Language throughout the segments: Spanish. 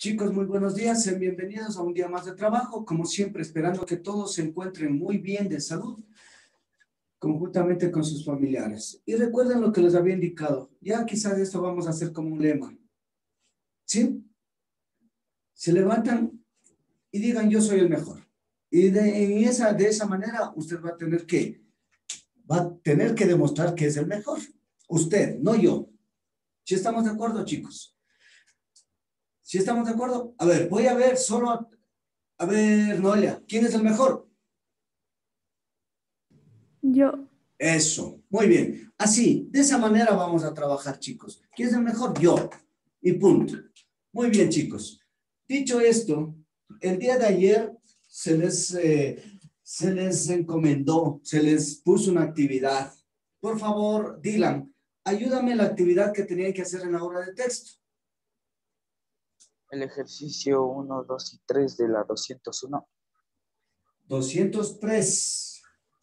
Chicos, muy buenos días, sean bienvenidos a un día más de trabajo, como siempre esperando que todos se encuentren muy bien de salud, conjuntamente con sus familiares. Y recuerden lo que les había indicado, ya quizás esto vamos a hacer como un lema, ¿sí? Se levantan y digan yo soy el mejor. Y de esa manera usted va a tener que demostrar que es el mejor. Usted, no yo. ¿Sí estamos de acuerdo, chicos? ¿Sí estamos de acuerdo? A ver, voy a ver solo, a ver, Noelia, ¿quién es el mejor? Yo. Eso, muy bien. Así, de esa manera vamos a trabajar, chicos. ¿Quién es el mejor? Yo. Y punto. Muy bien, chicos. Dicho esto, el día de ayer se les encomendó, se les puso una actividad. Por favor, Dylan, ayúdame en la actividad que tenían que hacer en la hora de texto. El ejercicio 1, 2 y 3 de la 201. 203.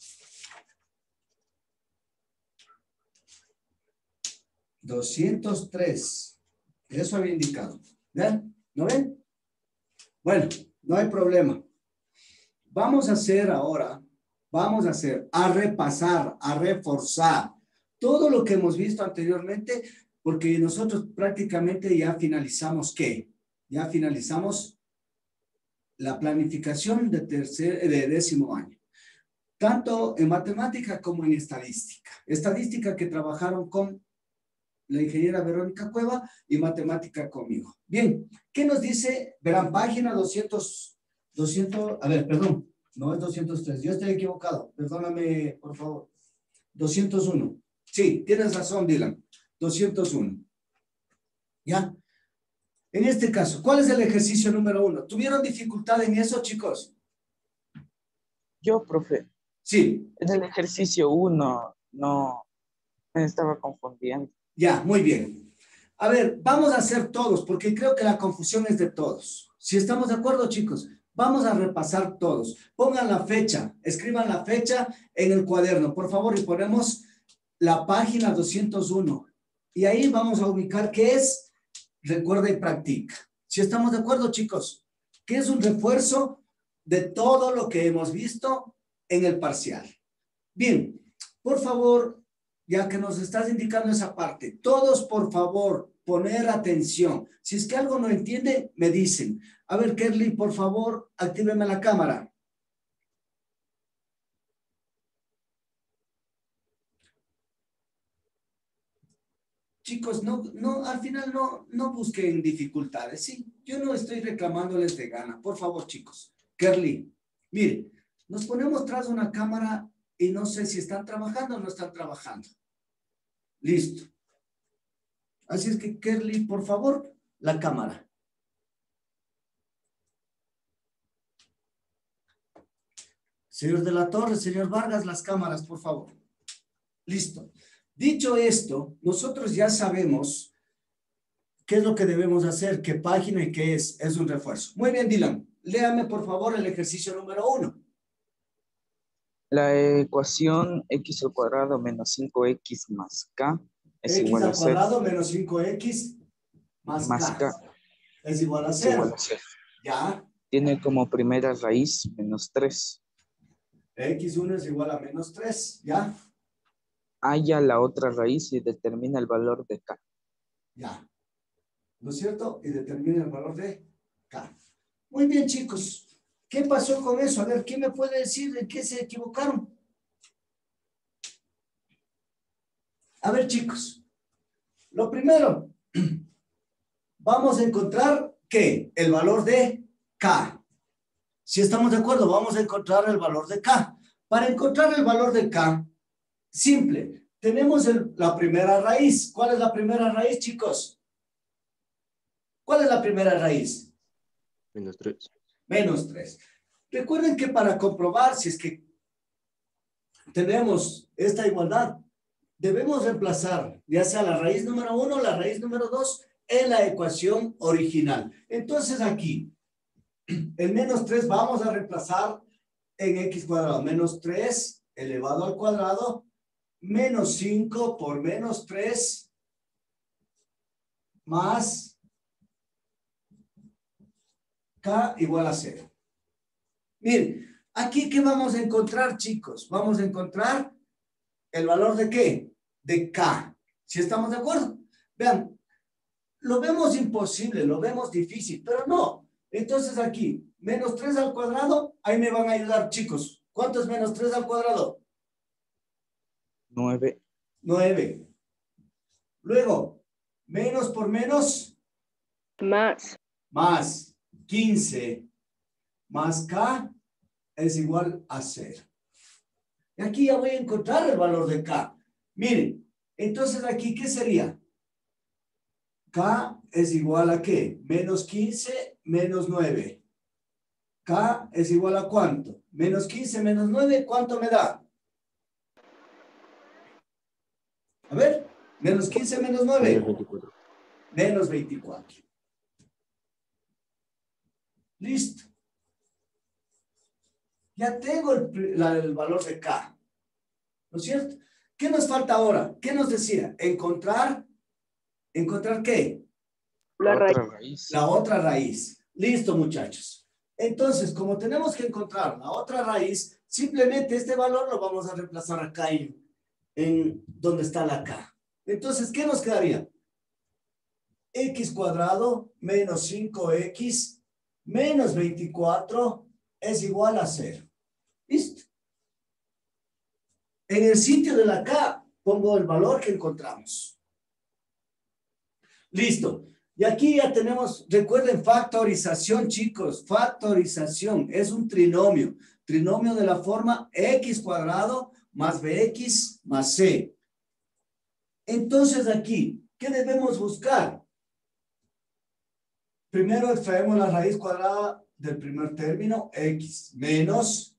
203. Eso había indicado. ¿Ven? ¿No ven? Bueno, no hay problema. Vamos a hacer ahora, a repasar, a reforzar todo lo que hemos visto anteriormente, porque nosotros prácticamente ya finalizamos, ¿qué? Ya finalizamos la planificación de décimo año, tanto en matemática como en estadística. Estadística que trabajaron con la ingeniera Verónica Cueva y matemática conmigo. Bien, ¿qué nos dice? Verán, página 200, a ver, perdón, no es 203, yo estoy equivocado, perdóname, por favor. 201. Sí, tienes razón, Dylan. 201. ¿Ya? En este caso, ¿cuál es el ejercicio número 1? ¿Tuvieron dificultad en eso, chicos? Yo, profe. Sí. En el ejercicio 1 no me estaba confundiendo. Ya, muy bien. A ver, vamos a hacer todos, porque creo que la confusión es de todos. Si estamos de acuerdo, chicos, vamos a repasar todos. Pongan la fecha, escriban la fecha en el cuaderno, por favor, y ponemos la página 201. Y ahí vamos a ubicar qué es recuerda y practica. Si estamos de acuerdo, chicos, que es un refuerzo de todo lo que hemos visto en el parcial. Bien, por favor, ya que nos estás indicando esa parte, todos por favor, poner atención. Si es que algo no entiende, me dicen. A ver, Kerly, por favor, actíveme la cámara. Chicos, al final no busquen dificultades, ¿sí? Yo no estoy reclamándoles de gana. Por favor, chicos. Kerly, mire, nos ponemos tras una cámara y no sé si están trabajando o no están trabajando. Listo. Así es que, Kerly, por favor, la cámara. Señor de la Torre, señor Vargas, las cámaras, por favor. Listo. Dicho esto, nosotros ya sabemos qué es lo que debemos hacer, qué página y qué es un refuerzo. Muy bien, Dylan. Léame, por favor, el ejercicio número 1. La ecuación x al cuadrado menos 5x más k es X igual a al 0. cuadrado menos 5x más k es igual a es igual 0. a 0. Ya. Tiene como primera raíz menos 3. X1 es igual a menos 3. Ya. Halla la otra raíz y determina el valor de k. Ya. ¿No es cierto? Y determina el valor de k. Muy bien, chicos. ¿Qué pasó con eso? A ver, ¿quién me puede decir en qué se equivocaron? A ver, chicos. Lo primero, vamos a encontrar, ¿qué? El valor de k. Si estamos de acuerdo, vamos a encontrar el valor de k. Para encontrar el valor de k, simple. Tenemos la primera raíz. ¿Cuál es la primera raíz, chicos? ¿Cuál es la primera raíz? Menos 3. Menos 3. Recuerden que para comprobar si es que tenemos esta igualdad, debemos reemplazar ya sea la raíz número 1 o la raíz número 2 en la ecuación original. Entonces aquí, el menos 3 vamos a reemplazar en x cuadrado. Menos 3 elevado al cuadrado, menos 5 por menos 3 más K igual a 0. Miren, aquí, ¿qué vamos a encontrar, chicos? Vamos a encontrar el valor de ¿qué? De K. ¿Sí estamos de acuerdo? Vean, lo vemos imposible, lo vemos difícil, pero no. Entonces aquí, menos 3 al cuadrado, ahí me van a ayudar, chicos. ¿Cuánto es menos 3 al cuadrado? 9. 9. Luego, menos por menos. Más. Más 15 más K es igual a 0. Y aquí ya voy a encontrar el valor de K. Miren, entonces aquí, ¿qué sería? K es igual a ¿qué? Menos 15 menos 9. K es igual a ¿cuánto? Menos 15 menos 9, ¿cuánto me da? A ver, menos 15 menos 9. Menos 24. Menos 24. Listo. Ya tengo el valor de K. ¿No es cierto? ¿Qué nos falta ahora? ¿Qué nos decía? ¿Encontrar qué? La raíz. Otra raíz. La otra raíz. Listo, muchachos. Entonces, como tenemos que encontrar la otra raíz, simplemente este valor lo vamos a reemplazar acá en donde está la K. Entonces, ¿qué nos quedaría? X cuadrado menos 5x menos 24 es igual a 0. ¿Listo? En el sitio de la K pongo el valor que encontramos. Listo. Y aquí ya tenemos, recuerden, factorización, chicos. Factorización es un trinomio. Trinomio de la forma x cuadrado más bx más c. Entonces aquí, ¿qué debemos buscar? Primero extraemos la raíz cuadrada del primer término, x menos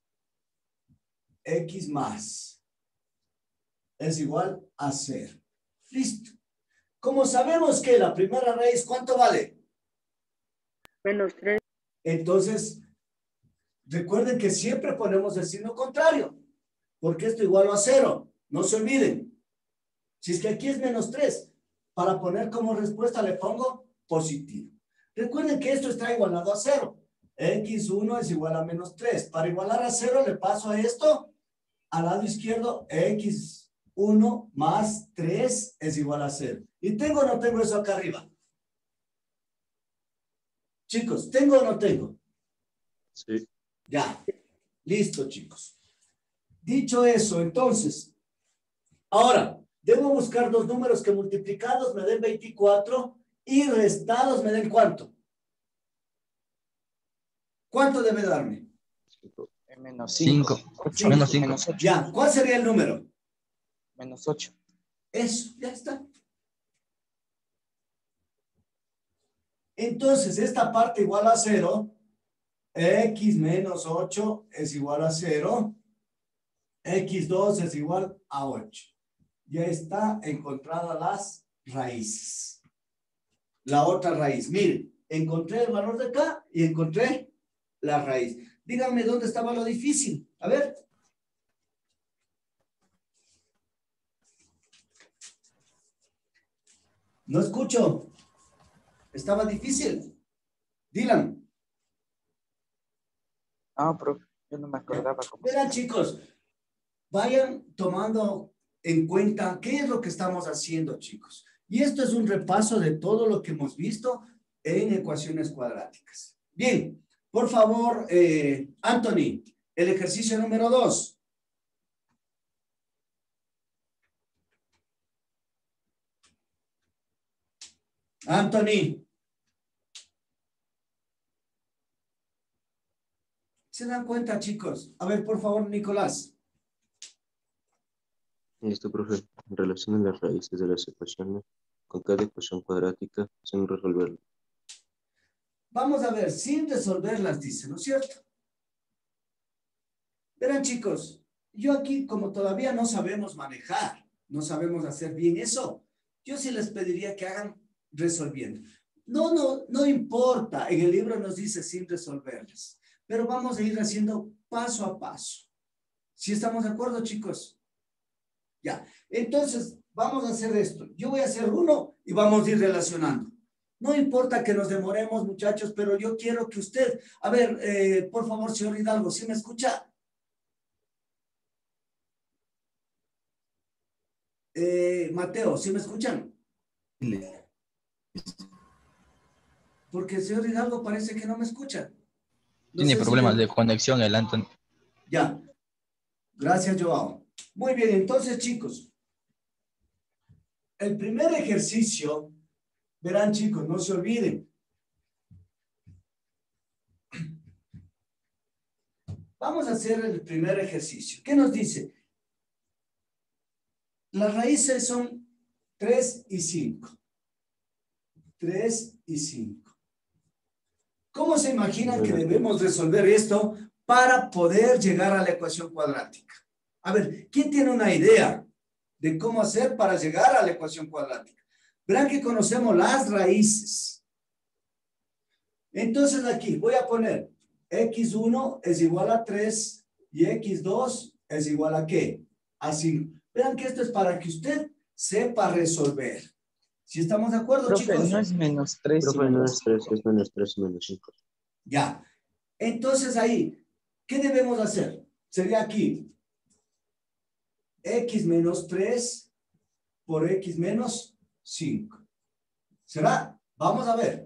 x más es igual a 0. Listo. Como sabemos que la primera raíz, ¿cuánto vale? Menos 3. Entonces, recuerden que siempre ponemos el signo contrario, porque esto igual a 0. No se olviden. Si es que aquí es menos 3, para poner como respuesta le pongo positivo. Recuerden que esto está igualado a 0. X1 es igual a menos 3. Para igualar a 0 le paso a esto al lado izquierdo, X1 más 3 es igual a 0. ¿Y tengo o no tengo eso acá arriba? Chicos, ¿tengo o no tengo? Sí. Ya. Listo, chicos. Dicho eso, entonces, ahora, debo buscar dos números que multiplicados me den 24 y restados me den ¿cuánto? ¿Cuánto debe darme? Menos 5. 5. Menos 5. Menos 8. Ya, ¿cuál sería el número? Menos 8. Eso, ya está. Entonces, esta parte igual a 0, x menos 8 es igual a 0, x2 es igual a 8. Ya está encontrada las raíces. La otra raíz. Miren, encontré el valor de acá y encontré la raíz. Díganme dónde estaba lo difícil. A ver. No escucho. Estaba difícil. Dylan. Ah, pero yo no me acordaba cómo se Verán, llama. chicos, vayan tomando en cuenta qué es lo que estamos haciendo, chicos. Y esto es un repaso de todo lo que hemos visto en ecuaciones cuadráticas. Bien, por favor, Anthony, el ejercicio número 2. Anthony. ¿Se dan cuenta, chicos? A ver, por favor, Nicolás. Listo, profe. Relacionen las raíces de las ecuaciones con cada ecuación cuadrática sin resolverla. Vamos a ver, sin resolverlas, dice, ¿no es cierto? Verán, chicos, yo aquí, como todavía no sabemos manejar, no sabemos hacer bien eso, yo sí les pediría que hagan resolviendo. No importa, en el libro nos dice sin resolverlas, pero vamos a ir haciendo paso a paso. ¿Sí estamos de acuerdo, chicos? Ya, entonces vamos a hacer esto. Yo voy a hacer uno y vamos a ir relacionando. No importa que nos demoremos, muchachos, pero yo quiero que usted, a ver, por favor, señor Hidalgo, ¿sí me escucha? Mateo, ¿sí me escuchan? Porque el señor Hidalgo parece que no me escucha. No Tiene sé si problemas me- de conexión el Anthony. Ya, gracias, Joao. Muy bien, entonces, chicos, el primer ejercicio, verán, chicos, no se olviden. Vamos a hacer el primer ejercicio. ¿Qué nos dice? Las raíces son 3 y 5. 3 y 5. ¿Cómo se imaginan que debemos resolver esto para poder llegar a la ecuación cuadrática? A ver, ¿quién tiene una idea de cómo hacer para llegar a la ecuación cuadrática? Verán que conocemos las raíces. Entonces aquí voy a poner x1 es igual a 3 y x2 es igual a ¿qué? A 5. Verán que esto es para que usted sepa resolver. ¿Sí estamos de acuerdo, Profe, chicos? no es -3 y Profe, no es 3, -5. es -3 y -5. Ya. Entonces ahí, ¿qué debemos hacer? Sería aquí x menos 3 por x menos 5. ¿Será? Vamos a ver.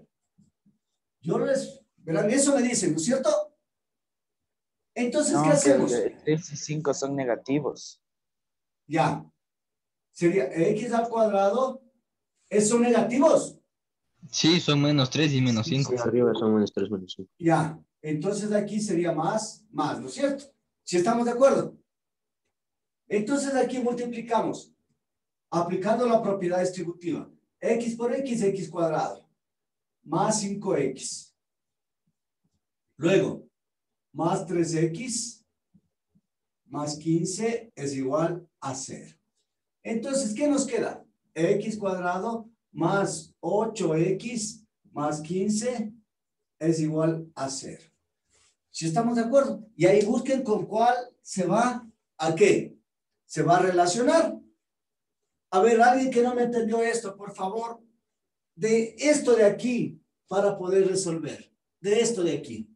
Verán, eso me dicen, ¿no es cierto? Entonces, No, ¿qué hacemos? que 3 y 5 son negativos. Ya. Sería x al cuadrado. ¿Son negativos? Sí, son -3 y -5. Sí, arriba son -3, -5. Ya. Entonces aquí sería más, ¿no es cierto? ¿Sí estamos de acuerdo? Entonces aquí multiplicamos, aplicando la propiedad distributiva. X por X, X cuadrado. Más 5X. Luego, más 3X, más 15 es igual a 0. Entonces, ¿qué nos queda? X cuadrado más 8X más 15 es igual a 0. ¿Sí estamos de acuerdo? Y ahí busquen con cuál se va a qué. Se va a relacionar. A ver, alguien que no me entendió esto, por favor, de esto de aquí para poder resolver. De esto de aquí.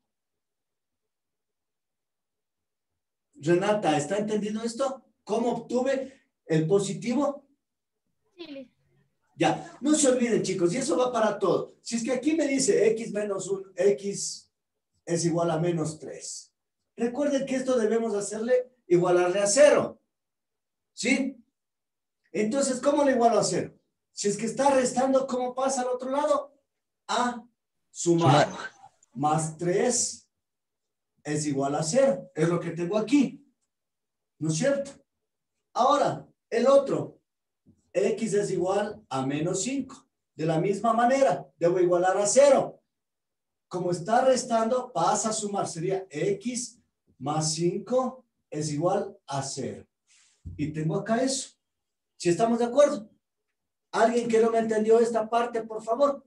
Renata, ¿está entendiendo esto? ¿Cómo obtuve el positivo? Sí. Ya, no se olviden, chicos, y eso va para todo. Si es que aquí me dice x menos 1, x es igual a menos 3. Recuerden que esto debemos hacerle igualarle a 0. ¿Sí? Entonces, ¿cómo le igualo a 0? Si es que está restando, ¿cómo pasa al otro lado? A sumar. Más 3 es igual a 0. Es lo que tengo aquí. ¿No es cierto? Ahora, el otro. X es igual a menos 5. De la misma manera, debo igualar a 0. Como está restando, pasa a sumar. Sería X más 5 es igual a 0. Y tengo acá eso. ¿Sí estamos de acuerdo? ¿Alguien que no me entendió esta parte, por favor?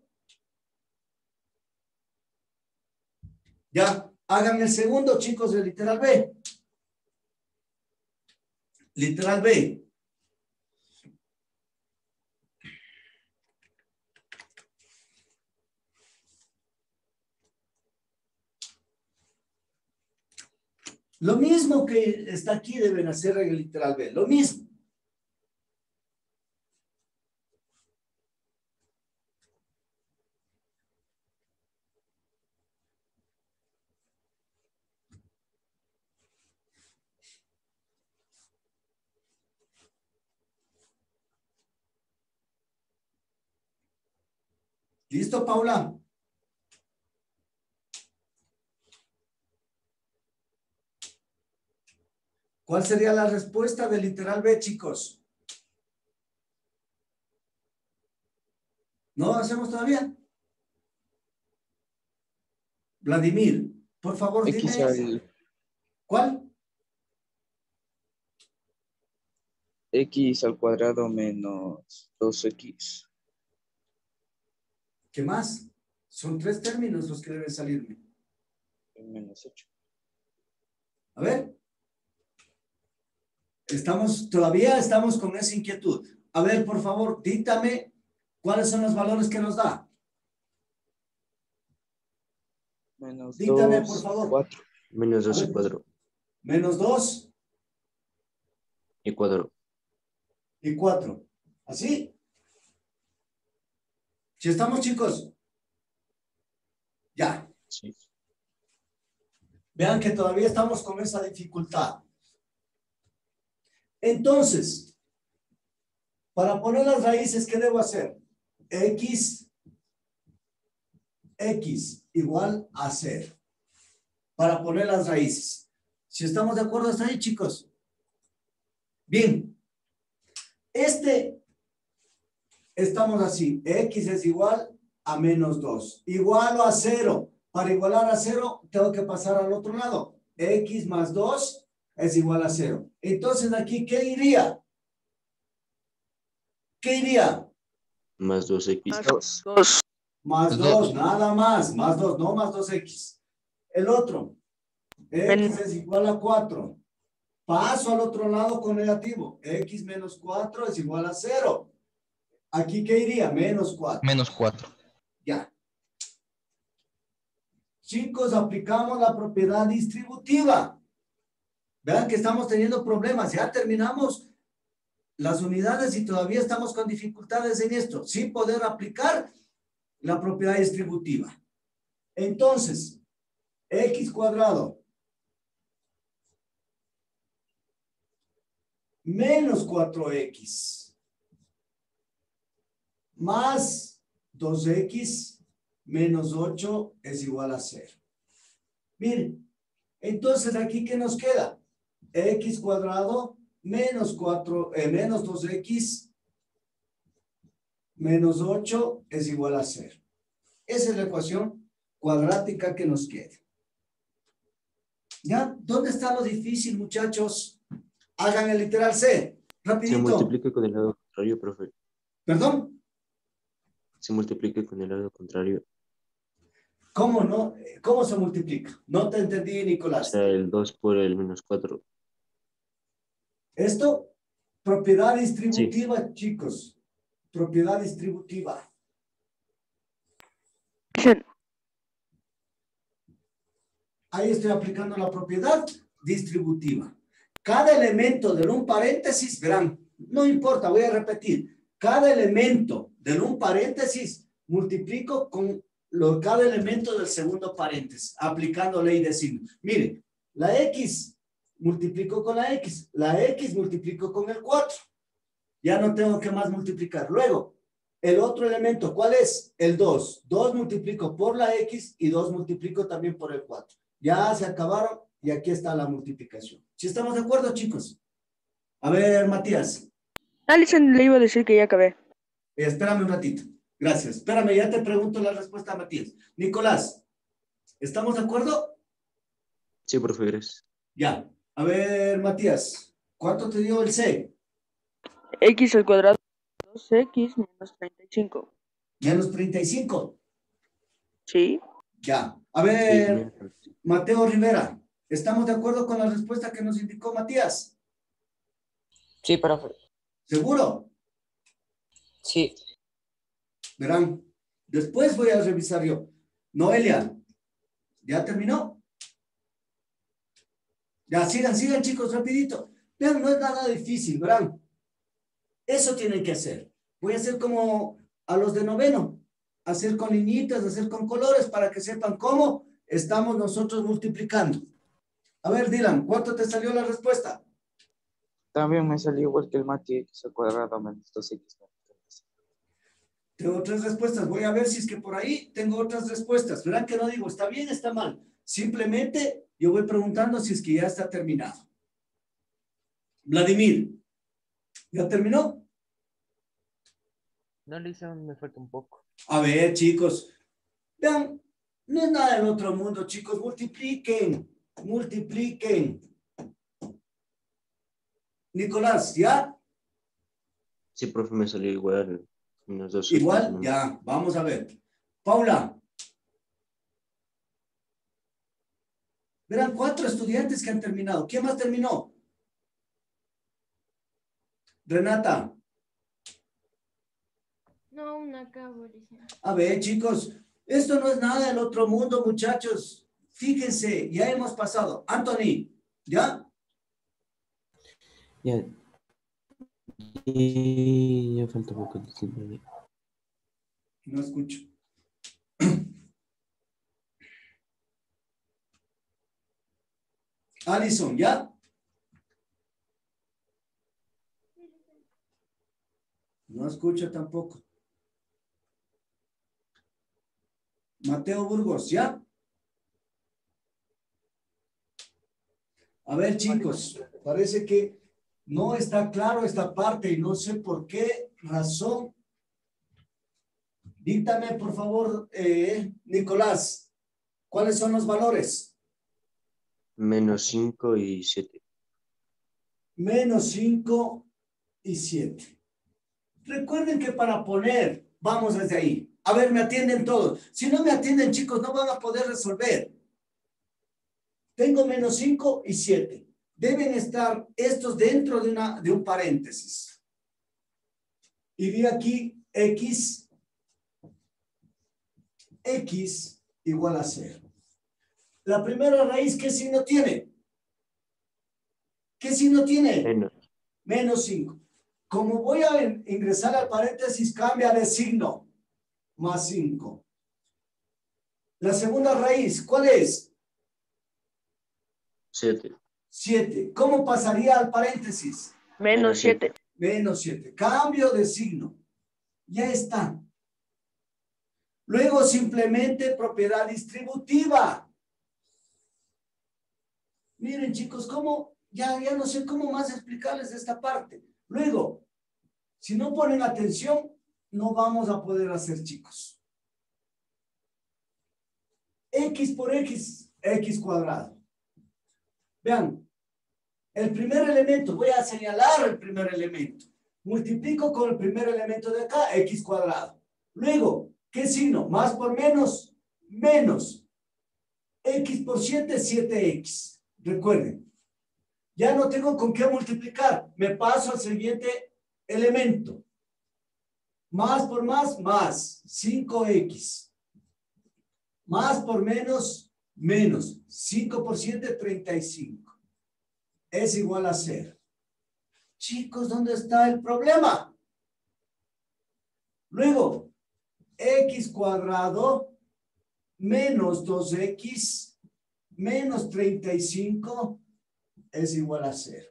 Ya, hagan el segundo, chicos, de literal B. Literal B. Lo mismo que está aquí deben hacer en el literal B. Lo mismo. ¿Listo, Paula? ¿Cuál sería la respuesta del literal B, chicos? ¿No hacemos todavía? Vladimir, por favor, X dime. al, ¿Cuál? X al cuadrado menos 2X. ¿Qué más? Son 3 términos los que deben salirme. Menos 8. A ver. Todavía estamos con esa inquietud. A ver, por favor, díctame cuáles son los valores que nos da. Menos Dígame, por 2, favor. 4. Menos A 2 y ver. 4. Menos 2 Y 4. y 4. ¿Así? ¿Si estamos, chicos? Ya. Sí. Vean que todavía estamos con esa dificultad. Entonces, para poner las raíces, ¿qué debo hacer? X igual a 0. Para poner las raíces. Si estamos de acuerdo hasta ahí, chicos. Bien. Estamos así. X es igual a menos 2. Igual a 0. Para igualar a 0, tengo que pasar al otro lado. X más 2 es igual a 0. Entonces, aquí, ¿qué iría? ¿Qué iría? Más 2x. 2. 2. Más 2, nada más. Más 2, no más 2x. El otro. X es igual a 4. Paso al otro lado con negativo. X menos 4 es igual a 0. Aquí, ¿qué iría? Menos 4. Menos 4. Ya. Chicos, aplicamos la propiedad distributiva. Vean que estamos teniendo problemas. Ya terminamos las unidades y todavía estamos con dificultades en esto. Sin poder aplicar la propiedad distributiva. Entonces, x cuadrado menos 4x más 2x menos 8 es igual a 0. Miren, entonces aquí, ¿qué nos queda? X cuadrado menos 2x menos 8 es igual a 0. Esa es la ecuación cuadrática que nos queda. ¿Ya? ¿Dónde está lo difícil, muchachos? Hagan el literal C. Se Rapidito. multiplica con el lado contrario, profe. ¿Perdón? Se multiplica con el lado contrario. ¿Cómo no? ¿Cómo se multiplica? No te entendí, O Nicolás. sea, el 2 por el menos 4. Esto, propiedad distributiva, chicos. Propiedad distributiva. Ahí estoy aplicando la propiedad distributiva. Cada elemento del un paréntesis, verán, no importa, voy a repetir. Cada elemento del un paréntesis multiplico con cada elemento del segundo paréntesis, aplicando ley de signos. Miren, la X multiplico con la X multiplico con el 4. Ya no tengo que más multiplicar. Luego, el otro elemento, ¿cuál es? El 2. 2 multiplico por la X y 2 multiplico también por el 4. Ya se acabaron y aquí está la multiplicación. ¿Sí estamos de acuerdo, chicos? A ver, Matías. Alison le iba a decir que ya acabé. Espérame un ratito. Gracias. Espérame, ya te pregunto la respuesta a Matías. Nicolás, ¿estamos de acuerdo? Sí, profe, gracias. Ya. A ver, Matías, ¿cuánto te dio el C? X al cuadrado 2x menos 35. Menos 35. ¿Sí? Ya. A Sí, ver, bien. Mateo Rivera, ¿estamos de acuerdo con la respuesta que nos indicó Matías? Sí, profe. ¿Seguro? Sí. Verán, después voy a revisar yo. Noelia, ¿ya terminó? Ya, sigan, chicos, rapidito. Vean, no es nada difícil, verán. Eso tienen que hacer. Voy a hacer como a los de noveno. Hacer con niñitas, hacer con colores para que sepan cómo estamos nosotros multiplicando. A ver, Dylan, ¿cuánto te salió la respuesta? También me salió igual que el Mati, x al cuadrado menos 2x. Tengo 3 respuestas. Voy a ver si es que por ahí tengo otras respuestas. Verán que no digo, está bien, está mal. Simplemente yo voy preguntando si es que ya está terminado. Vladimir, ¿ya terminó? No, Lisa, me falta un poco. A ver, chicos. Vean, no es nada del otro mundo, chicos. Multipliquen. Nicolás, ¿ya? Sí, profe, me salió igual. Menos 2. Igual, ya. Vamos a ver. Paula. Verán, 4 estudiantes que han terminado. ¿Quién más terminó? Renata. No, aún acabo, dice. A ver, chicos. Esto no es nada del otro mundo, muchachos. Fíjense, ya hemos pasado. Anthony, ¿ya? Ya. Y ya falta poco. No escucho. Alison, ¿ya? No escucho tampoco. Mateo Burgos, ¿ya? A ver, chicos, parece que no está claro esta parte y no sé por qué razón. Díctame, por favor, Nicolás, ¿cuáles son los valores? Menos 5 y 7. Menos 5 y 7. Recuerden que para poner, vamos desde ahí. A ver, me atienden todos. Si no me atienden, chicos, no van a poder resolver. Tengo menos 5 y 7. Deben estar estos dentro de un paréntesis. Y vi aquí X igual a 0. La primera raíz, ¿qué signo tiene? ¿Qué signo tiene? Menos 5. Como voy a ingresar al paréntesis, cambia de signo. Más 5. La segunda raíz, ¿cuál es? 7. 7. ¿Cómo pasaría al paréntesis? Menos 7. Menos 7. Cambio de signo. Ya está. Luego simplemente propiedad distributiva. Miren, chicos, cómo, ya no sé cómo más explicarles esta parte. Luego, si no ponen atención, no vamos a poder hacer, chicos. X por X, X cuadrado. Vean, el primer elemento, voy a señalar el primer elemento. Multiplico con el primer elemento de acá, X cuadrado. Luego, ¿qué signo? Más por menos, menos. X por 7, 7X. Recuerden, ya no tengo con qué multiplicar. Me paso al siguiente elemento. Más por más, más. 5X. Más por menos, menos. 5 por 7, 35. Es igual a 0. Chicos, ¿dónde está el problema? Luego, X cuadrado menos 2X menos 35 es igual a 0.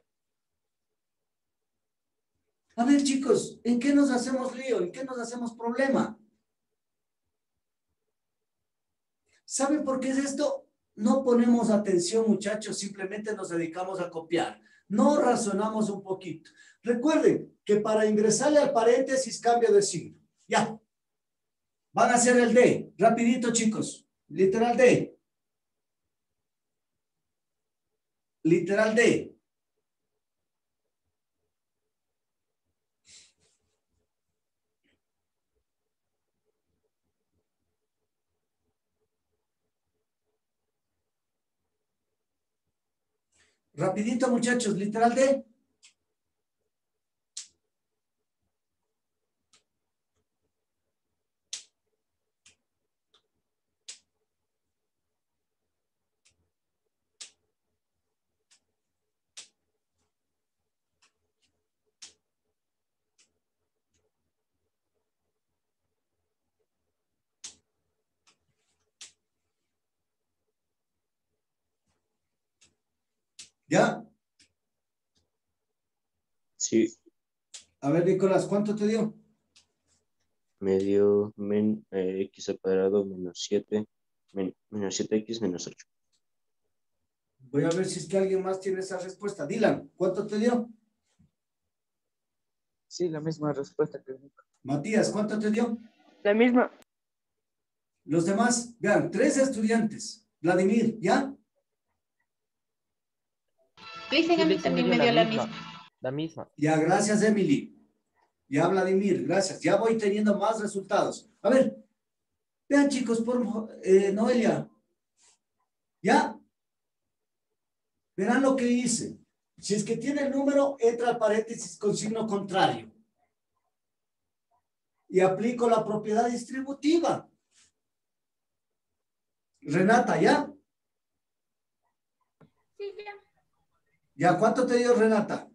A ver, chicos, ¿en qué nos hacemos lío? ¿En qué nos hacemos problema? ¿Saben por qué es esto? No ponemos atención, muchachos, simplemente nos dedicamos a copiar. No razonamos un poquito. Recuerden que para ingresarle al paréntesis cambio de signo. Ya. Van a hacer el D. Rapidito, chicos. Literal D. Literal D. Rapidito, muchachos. Literal D. ¿Ya? Sí. A ver, Nicolás, ¿cuánto te dio? Me dio X al cuadrado menos 7. Menos 7X menos 8. Voy a ver si es que alguien más tiene esa respuesta. Dylan, ¿cuánto te dio? Sí, la misma respuesta que nunca. Matías, ¿cuánto te dio? La misma. Los demás, vean, 3 estudiantes. Vladimir, ¿ya? Dicen a mí también me dio la misma. La misma. Ya, gracias, Emily. Ya, Vladimir, gracias. Ya voy teniendo más resultados. A ver, vean, chicos, por Noelia. ¿Ya? Verán lo que hice. Si es que tiene el número, entra al paréntesis con signo contrario. Y aplico la propiedad distributiva. Renata, ¿ya? Sí, ya. ¿Ya cuánto te dio Renata?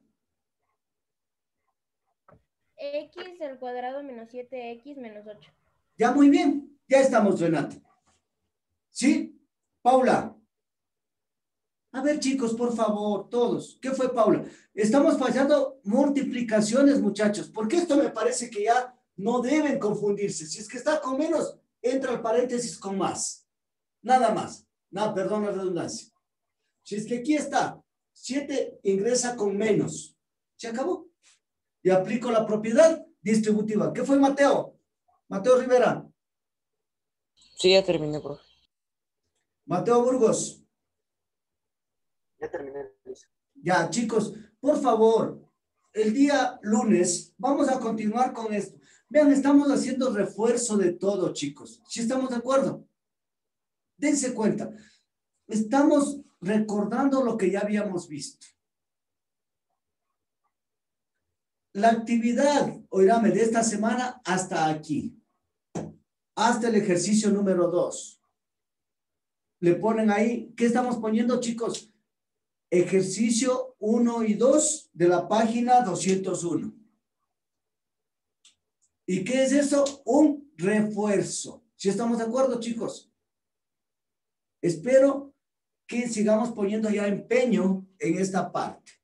X al cuadrado menos 7x menos 8. Ya, muy bien. Ya estamos, Renata. ¿Sí? Paula. A ver, chicos, por favor, todos. ¿Qué fue, Paula? Estamos fallando multiplicaciones, muchachos, porque esto me parece que ya no deben confundirse. Si es que está con menos, entra al paréntesis con más. Nada más. No, perdón la redundancia. Si es que aquí está, 7 ingresa con menos. ¿Se acabó? Y aplico la propiedad distributiva. ¿Qué fue, Mateo? Mateo Rivera. Sí, ya terminé, profe. Mateo Burgos. Ya terminé. Ya, chicos, por favor, el día lunes vamos a continuar con esto. Vean, estamos haciendo refuerzo de todo, chicos. ¿Sí estamos de acuerdo? Dense cuenta. Estamos recordando lo que ya habíamos visto. La actividad, oírame, de esta semana hasta aquí. Hasta el ejercicio número 2. Le ponen ahí, ¿qué estamos poniendo, chicos? Ejercicio 1 y 2 de la página 201. ¿Y qué es eso? Un refuerzo. ¿Sí estamos de acuerdo, chicos? Espero que sigamos poniendo ya empeño en esta parte.